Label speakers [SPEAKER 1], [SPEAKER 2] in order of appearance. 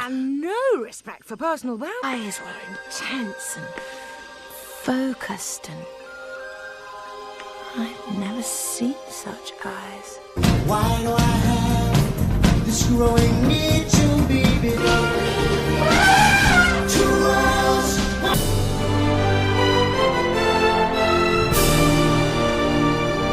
[SPEAKER 1] And no respect for personal boundaries.
[SPEAKER 2] Eyes were intense and focused, and I've never seen such eyes.
[SPEAKER 3] Why do I have this growing